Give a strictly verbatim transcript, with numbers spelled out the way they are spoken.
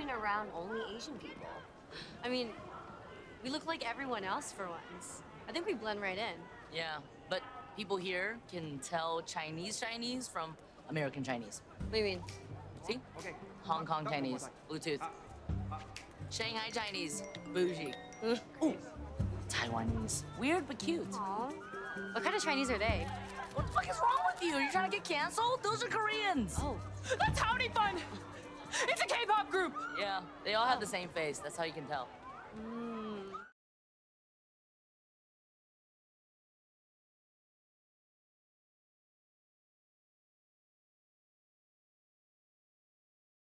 been around only Asian people. I mean, we look like everyone else for once. I think we blend right in. Yeah, but people here can tell Chinese Chinese from American Chinese. What do you mean? See? Okay. Hong Kong Chinese, Bluetooth. Shanghai Chinese, bougie. Ooh, Taiwanese, weird but cute. Aww. What kind of Chinese are they? What the fuck is wrong with you? Are you trying to get canceled? Those are Koreans. Oh. That's Howdy Fun! It's a K-pop group! Yeah, they all have the same face. That's how you can tell. Mm.